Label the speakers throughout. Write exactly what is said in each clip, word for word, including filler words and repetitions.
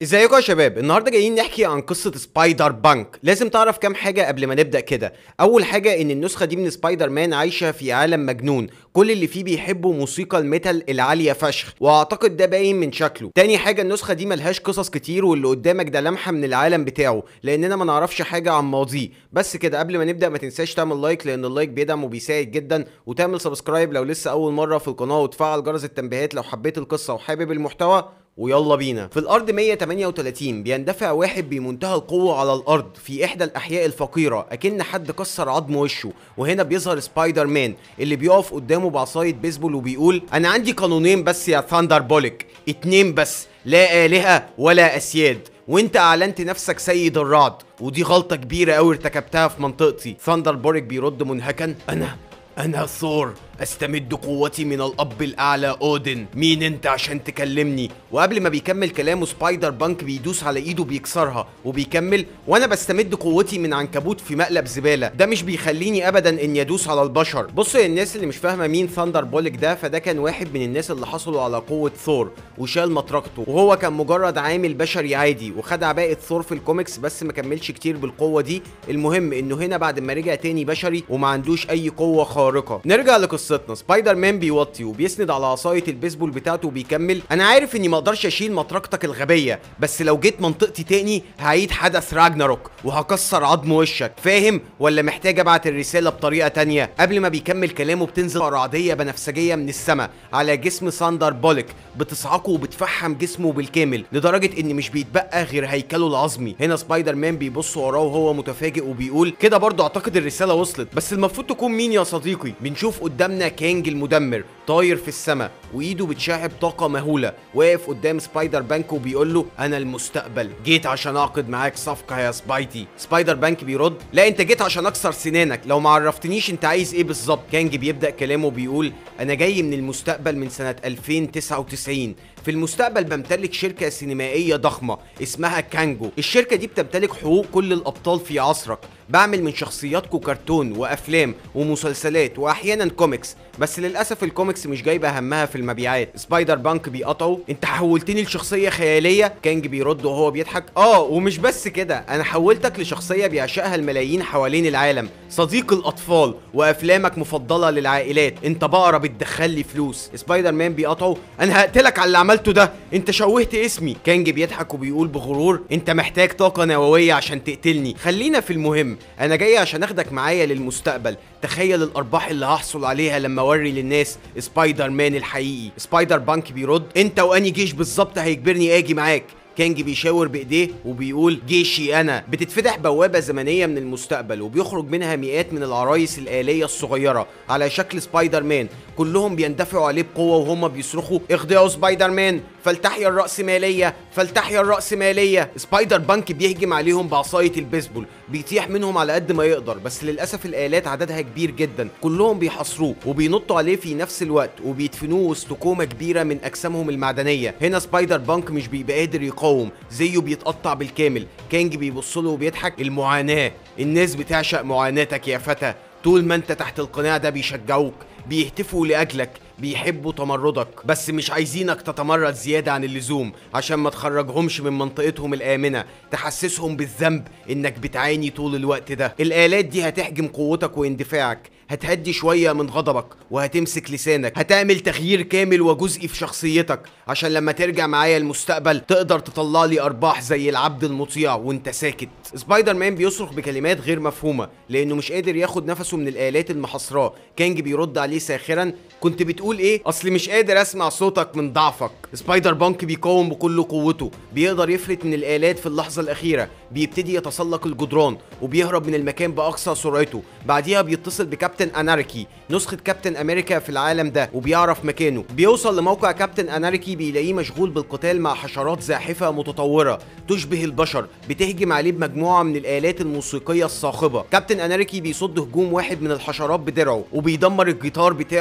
Speaker 1: ازيكم يا شباب؟ النهارده جايين نحكي عن قصه سبايدر بانك. لازم تعرف كام حاجه قبل ما نبدا كده. اول حاجه ان النسخه دي من سبايدر مان عايشه في عالم مجنون، كل اللي فيه بيحبوا موسيقى الميتال العاليه فشخ، واعتقد ده باين من شكله. تاني حاجه النسخه دي ملهاش قصص كتير، واللي قدامك ده لمحه من العالم بتاعه لاننا ما نعرفش حاجه عن ماضيه. بس كده قبل ما نبدا ما تنساش تعمل لايك لان اللايك بيدعم وبيساعد جدا، وتعمل سبسكرايب لو لسه اول مره في القناه، وتفعل جرس التنبيهات لو حبيت القصه وحابب المحتوى. ويلا بينا. في الارض مية وتمانية وتلاتين بيندفع واحد بمنتهى القوه على الارض في احدى الاحياء الفقيره، اكن حد كسر عظم وشه. وهنا بيظهر سبايدر مان اللي بيقف قدامه بعصايه بيسبول وبيقول: انا عندي قانونين بس يا ثاندر بوليك، اتنين بس، لا الهه ولا اسياد، وانت اعلنت نفسك سيد الرعد، ودي غلطه كبيره قوي ارتكبتها في منطقتي. ثاندر بوليك بيرد منهكا: انا انا ثور، استمد قوتي من الاب الاعلى اودن، مين انت عشان تكلمني؟ وقبل ما بيكمل كلامه سبايدر بانك بيدوس على ايده بيكسرها وبيكمل: وانا بستمد قوتي من عنكبوت في مقلب زباله، ده مش بيخليني ابدا اني ادوس على البشر. بصوا يا الناس اللي مش فاهمه مين ثاندر بوليك ده، فده كان واحد من الناس اللي حصلوا على قوه ثور وشال مطرقته، وهو كان مجرد عامل بشري عادي وخد عباءه ثور في الكوميكس، بس ما كملش كتير بالقوه دي. المهم انه هنا بعد ما رجع تاني بشري وما عندوش اي قوه خارقه. نرجع لقصتنا. سبايدر مان بيوطي وبيسند على عصايه البيسبول بتاعته وبيكمل: انا عارف اني ما اقدرش اشيل مطرقتك الغبيه، بس لو جيت منطقتي تاني هعيد حدث راجناروك وهكسر عظم وشك، فاهم ولا محتاج ابعت الرساله بطريقه تانيه؟ قبل ما بيكمل كلامه بتنزل رعديه بنفسجيه من السماء على جسم ثاندر بوليك، بتصعقه وبتفحم جسمه بالكامل لدرجه ان مش بيتبقى غير هيكله العظمي. هنا سبايدر مان بيبص وراه وهو متفاجئ وبيقول: كده برضه اعتقد الرساله وصلت، بس المفروض تكون مين يا صديقي؟ بنشوف قدامنا كانج المدمر طاير في السماء وايده بتشعب طاقه مهوله، واقف قدام سبايدر بانك وبيقول له: انا المستقبل، جيت عشان اعقد معاك صفقه يا سبايدي. سبايدر بانك بيرد: لا انت جيت عشان اكسر سنانك، لو ما عرفتنيش انت عايز ايه بالظبط. كانج بيبدا كلامه بيقول: انا جاي من المستقبل من سنه ألفين وتسعة وتسعين، في المستقبل بمتلك شركه سينمائيه ضخمه اسمها كانجو. الشركه دي بتمتلك حقوق كل الابطال في عصرك، بعمل من شخصياتكم كرتون وافلام ومسلسلات واحيانا كوميكس، بس للاسف الكوميكس مش جايبه همها في المبيعات. سبايدر بانك بيقطعه: انت حولتني لشخصيه خياليه؟ كانج بيرد وهو بيضحك: اه ومش بس كده، انا حولتك لشخصيه بيعشقها الملايين حوالين العالم، صديق الاطفال وافلامك مفضله للعائلات، انت بقره بتدخل لي فلوس. سبايدر مان بيقطعه: انا هقتلك على اللي عملته ده، انت شوهت اسمي. كانج بيضحك وبيقول بغرور: انت محتاج طاقه نوويه عشان تقتلني، خلينا في المهم، انا جاي عشان اخدك معايا للمستقبل، تخيل الارباح اللي هحصل عليها لما اوري للناس سبايدر مان الحقيقي. سبايدر بانك بيرد: انت واني جيش بالظبط هيجبرني اجي معاك؟ كانج بيشاور بايديه وبيقول: جيشي انا. بتتفتح بوابه زمنيه من المستقبل وبيخرج منها مئات من العرايس الآلية الصغيره على شكل سبايدر مان، كلهم بيندفعوا عليه بقوه وهم بيصرخوا: اخضعوا سبايدر مان، فلتحيا الرأسمالية، فلتحيا الرأسمالية. سبايدر بانك بيهجم عليهم بعصايه البيسبول، بيطيح منهم على قد ما يقدر، بس للاسف الآلات عددها كبير جدا، كلهم بيحاصروه وبينطوا عليه في نفس الوقت وبيدفنوه وسط كومه كبيره من اجسامهم المعدنيه. هنا سبايدر بانك مش بيبقى قادر يقاوم، زيه بيتقطع بالكامل. كانج بيبص له وبيضحك: المعاناه، الناس بتعشق معاناتك يا فتى، طول ما انت تحت القناع ده بيشجعوك، بيهتفوا لاجلك، بيحبوا تمردك، بس مش عايزينك تتمرد زيادة عن اللزوم عشان ما تخرجهمش من منطقتهم الآمنة، تحسسهم بالذنب انك بتعاني طول الوقت ده. الآلات دي هتحجم قوتك واندفاعك، هتهدي شوية من غضبك وهتمسك لسانك، هتعمل تغيير كامل وجزئي في شخصيتك عشان لما ترجع معايا المستقبل تقدر تطلع لي أرباح زي العبد المطيع وانت ساكت. سبايدر مان بيصرخ بكلمات غير مفهومة لأنه مش قادر ياخد نفسه من الآلات المحاصراه. كانج بيرد عليه ساخرا: كنت بتقول ايه؟ اصل مش قادر اسمع صوتك من ضعفك. سبايدر بانك بيقاوم بكل قوته، بيقدر يفلت من الآلات في اللحظة الأخيرة، بيبتدي يتسلق الجدران وبيهرب من المكان بأقصى سرعته. بعديها بيتصل بكابتن اناركي، نسخة كابتن امريكا في العالم ده، وبيعرف مكانه. بيوصل لموقع كابتن اناركي بيلاقيه مشغول بالقتال مع حشرات زاحفة متطورة تشبه البشر، بتهجم عليه بمجموعة من الآلات الموسيقية الصاخبة. كابتن اناركي بيصد هجوم واحد من الحشرات بدرعه وبيدمر الجيتار بتاعه بالكامل.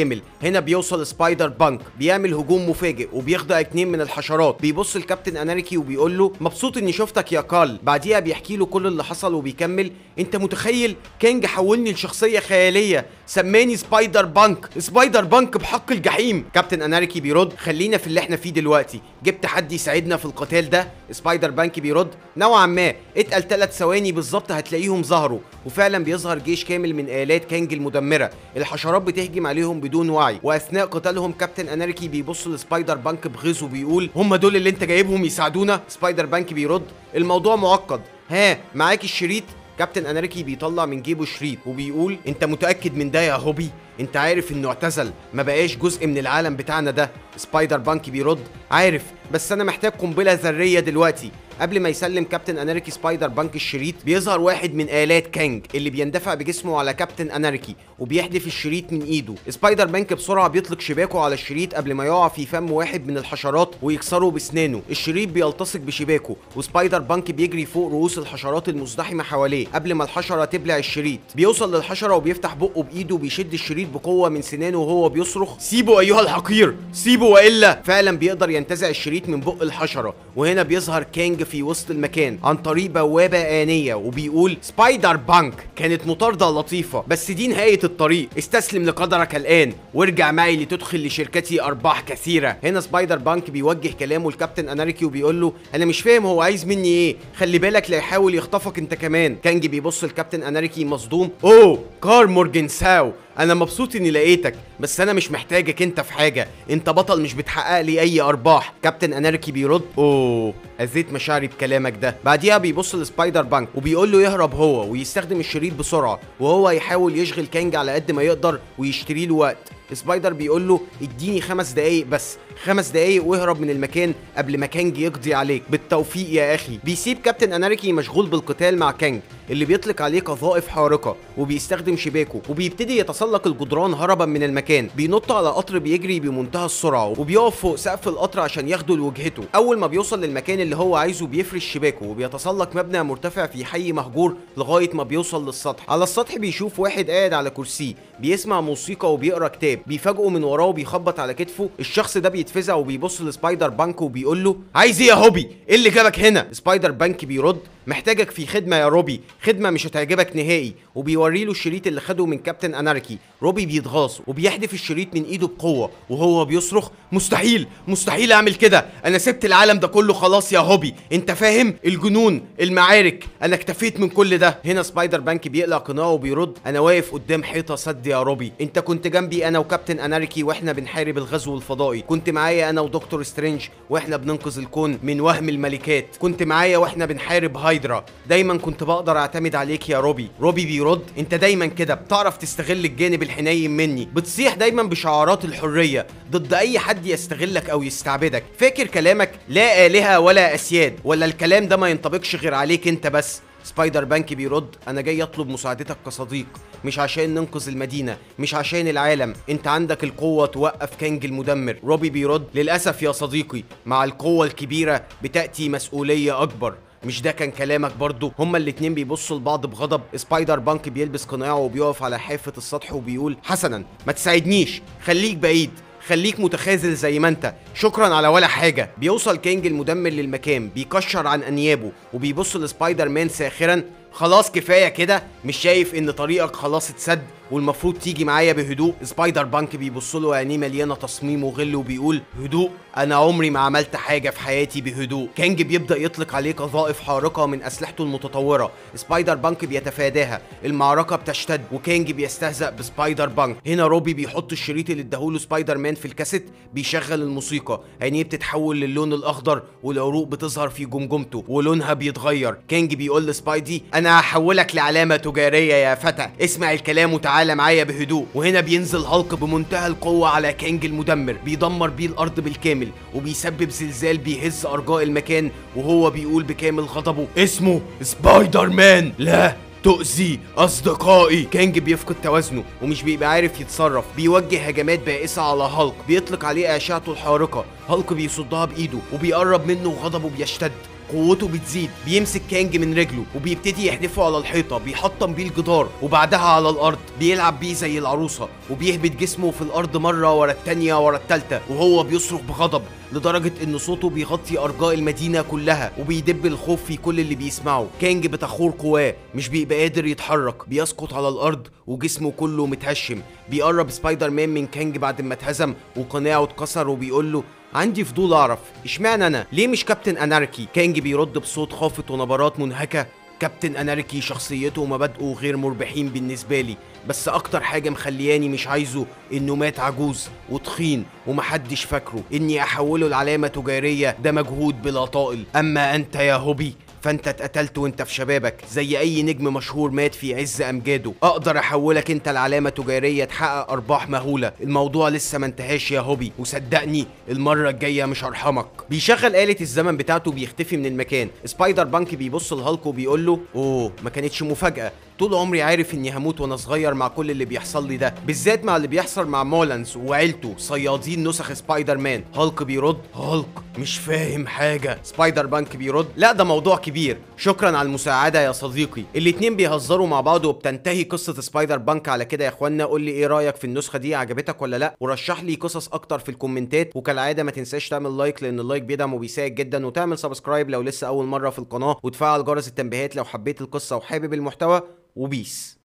Speaker 1: بالكامل. هنا بيوصل سبايدر بانك بيعمل هجوم مفاجئ وبيخضع اتنين من الحشرات. بيبص الكابتن اناركي وبيقول له مبسوط اني شفتك يا كارل. بعديها بيحكي له كل اللي حصل وبيكمل انت متخيل كانج حولني لشخصيه خياليه سماني سبايدر بانك، سبايدر بانك بحق الجحيم. كابتن اناركي بيرد خلينا في اللي احنا فيه دلوقتي، جبت حد يساعدنا في القتال ده؟ سبايدر بانك بيرد نوعا ما، اتقل ثلاث ثواني بالظبط هتلاقيهم ظهروا. وفعلا بيظهر جيش كامل من آلات كانج المدمره، الحشرات بتهجم عليهم بدون وعي. واثناء قتالهم كابتن اناركي بيبص لسبايدر بانك بغيظ وبيقول هم دول اللي انت جايبهم يساعدونا؟ سبايدر بانك بيرد الموضوع معقد، ها معاك الشريط؟ كابتن اناركي بيطلع من جيبه شريط وبيقول انت متاكد من ده يا هوبي؟ انت عارف انه اعتزل، ما بقاش جزء من العالم بتاعنا ده. سبايدر بانك بيرد عارف، بس انا محتاج قنبله ذريه دلوقتي. قبل ما يسلم كابتن اناركي سبايدر بانك الشريط بيظهر واحد من آلات كانج اللي بيندفع بجسمه على كابتن اناركي وبيحدف الشريط من ايده. سبايدر بانك بسرعه بيطلق شباكه على الشريط قبل ما يقع في فم واحد من الحشرات ويكسره باسنانه. الشريط بيلتصق بشباكه وسبايدر بانك بيجري فوق رؤوس الحشرات المزدحمه حواليه قبل ما الحشره تبلع الشريط. بيوصل للحشره وبيفتح بقه بايده وبيشد الشريط بقوه من سنانه وهو بيصرخ سيبه ايها الحقير سيبه والا. فعلا بيقدر ينتزع الشريط من بق الحشره. وهنا بيظهر كانج في وسط المكان عن طريق بوابه آنية وبيقول سبايدر بانك كانت مطارده لطيفه بس دي نهايه الطريق، استسلم لقدرك الان وارجع معي لتدخل لشركتي ارباح كثيره. هنا سبايدر بانك بيوجه كلامه لكابتن اناركي وبيقول له انا مش فاهم هو عايز مني ايه، خلي بالك لا يحاول يخطفك انت كمان. كانج بيبص لكابتن اناركي مصدوم اوه كار مورجن ساو، انا مبسوط اني لقيتك بس انا مش محتاجك انت في حاجه، انت بطل مش بتحقق لي اي ارباح. كابتن اناركي بيرد اوه اذيت مشاعري بكلامك ده. بعديها بيبص لسبايدر بانك وبيقول له يهرب هو ويستخدم الشريط بسرعه وهو يحاول يشغل كانج على قد ما يقدر ويشتري له وقت. سبايدر بيقول له اديني خمس دقايق بس، خمس دقايق واهرب من المكان قبل ما كانج يقضي عليك. بالتوفيق يا اخي. بيسيب كابتن اناركي مشغول بالقتال مع كانج اللي بيطلق عليه قذائف حارقه وبيستخدم شباكه وبيبتدي يتسلق الجدران هربا من المكان. بينط على قطر بيجري بمنتهى السرعه وبيقف فوق سقف القطر عشان ياخده لوجهته. اول ما بيوصل للمكان اللي هو عايزه بيفرش شباكه وبيتسلق مبنى مرتفع في حي مهجور لغايه ما بيوصل للسطح. على السطح بيشوف واحد قاعد على كرسي بيسمع موسيقى وبيقرا كتاب. بيفاجئه من وراه وبيخبط على كتفه. الشخص ده بيتفزع وبيبص لسبايدر بانك وبيقول له عايز ايه يا هوبي؟ ايه اللي جابك هنا؟ سبايدر بانك بيرد محتاجك في خدمه يا روبي، خدمه مش هتعجبك نهائي. وبيوري له الشريط اللي خده من كابتن اناركي. روبي بيتغاظ وبيحدف الشريط من ايده بقوه وهو بيصرخ مستحيل مستحيل اعمل كده، انا سبت العالم ده كله خلاص يا هوبي، انت فاهم؟ الجنون، المعارك، انا اكتفيت من كل ده. هنا سبايدر بانك بيقلع قناعه وبيرد انا واقف قدام حيطه سد يا روبي، انت كنت جنبي انا وكابتن اناركي واحنا بنحارب الغزو الفضائي، كنت معايا انا ودكتور سترينج واحنا بننقذ الكون من وهم الملكات، كنت معايا واحنا بنحارب هايدرا، دايما كنت بقدر اعتمد عليك يا روبي. روبي بيرد انت دايما كده بتعرف تستغل الجانب الحنين مني، بتصيح دايما بشعارات الحريه ضد اي حد يستغلك او يستعبدك، فاكر كلامك لا آلهة ولا اسياد؟ ولا الكلام ده ما ينطبقش غير عليك انت بس؟ سبايدر بانك بيرد انا جاي اطلب مساعدتك كصديق، مش عشان ننقذ المدينه، مش عشان العالم، انت عندك القوه توقف كانج المدمر. روبي بيرد للاسف يا صديقي، مع القوه الكبيره بتاتي مسؤوليه اكبر، مش ده كان كلامك برضو؟ هما الاتنين بيبصوا لبعض بغضب. سبايدر بانك بيلبس قناعه وبيقف على حافه السطح وبيقول حسنا ما تساعدنيش، خليك بعيد، خليك متخاذل زي ما انت، شكرا على ولا حاجه. بيوصل كانج المدمر للمكان بيكشر عن انيابه وبيبص لسبايدر مان ساخرا خلاص كفايه كده، مش شايف ان طريقك خلاص اتسد والمفروض تيجي معايا بهدوء؟ سبايدر بانك بيبص له عينيه مليانه تصميم وغل وبيقول هدوء؟ انا عمري ما عملت حاجه في حياتي بهدوء. كانج بيبدا يطلق عليه قذائف حارقه من اسلحته المتطوره، سبايدر بانك بيتفاداها، المعركه بتشتد وكانج بيستهزأ بسبايدر بانك. هنا روبي بيحط الشريط اللي اداهوله سبايدر مان في الكاسيت، بيشغل الموسيقى، عينيه بتتحول للون الاخضر والعروق بتظهر في جمجمته ولونها بيتغير. كانج بيقول لسبايدي انا هحولك لعلامه تجاريه يا فتى، اسمع الكلام وتعالى معايا بهدوء. وهنا بينزل هالك بمنتهى القوه على كانج المدمر، بيدمر بيه الارض بالكامل وبيسبب زلزال بيهز ارجاء المكان، وهو بيقول بكامل غضبه اسمه سبايدر مان لا تؤذي اصدقائي. كانج بيفقد توازنه ومش بيبقى عارف يتصرف، بيوجه هجمات بائسه على هالك، بيطلق عليه اشعته الحارقه هالك بيصدها بايده وبيقرب منه وغضبه بيشتد، قوته بتزيد، بيمسك كانج من رجله وبيبتدي يحدفه على الحيطه، بيحطم بيه الجدار وبعدها على الارض، بيلعب بيه زي العروسه وبيهبط جسمه في الارض مره ورا التانيه ورا التالته وهو بيصرخ بغضب لدرجه ان صوته بيغطي ارجاء المدينه كلها وبيدب الخوف في كل اللي بيسمعه. كانج بتخور قواه مش بيبقى قادر يتحرك، بيسقط على الارض وجسمه كله متهشم. بيقرب سبايدر مان من كانج بعد ما اتهزم وقناعه اتكسر وبيقول له عندي فضول اعرف اشمعنى انا، ليه مش كابتن اناركي؟ كانج بيرد بصوت خافت ونبرات منهكه، كابتن اناركي شخصيته ومبادئه غير مربحين بالنسبه لي، بس اكتر حاجه مخلياني مش عايزه انه مات عجوز وتخين ومحدش فاكره. اني احوله لعلامه تجاريه ده مجهود بلا طائل. اما انت يا هوبي فانت اتقتلت وانت في شبابك زي اي نجم مشهور مات في عز امجاده. اقدر احولك انت لعلامه تجاريه تحقق ارباح مهوله. الموضوع لسه ما انتهاش يا هوبي، وصدقني المره الجايه مش هرحمك. بيشغل آلة الزمن بتاعته بيختفي من المكان. سبايدر بانك بيبص لهالك وبيقول له اوه ما كانتش مفاجاه، طول عمري عارف اني هموت وانا صغير مع كل اللي بيحصل لي ده، بالذات مع اللي بيحصل مع مولانز وعيلته صيادين نسخ سبايدر مان. هالك بيرد هالك مش فاهم حاجه. سبايدر بانك بيرد لا ده موضوع كبير، شكرا على المساعده يا صديقي. الاتنين بيهزروا مع بعض وبتنتهي قصه سبايدر بانك على كده. يا اخوانا قول لي ايه رايك في النسخه دي، عجبتك ولا لا؟ ورشح لي قصص اكتر في الكومنتات، وكالعاده ما تنساش تعمل لايك لان اللايك بيدعم وبيساعد جدا، وتعمل سبسكرايب لو لسه اول مره في القناه، وتفعل جرس التنبيهات لو حبيت القصه وحابب المحتوى. وبيس.